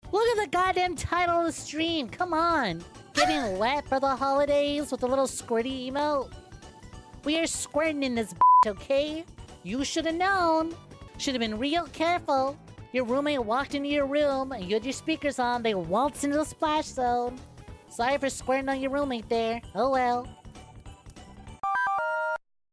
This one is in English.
Look at the goddamn title of the stream. Come on. Getting wet for the holidays with a little squirty emote. We are squirting in this bitch, okay? You should have known. Should have been real careful. Your roommate walked into your room and you had your speakers on. They waltzed into the splash zone. Sorry for squirting on your roommate there. Oh well.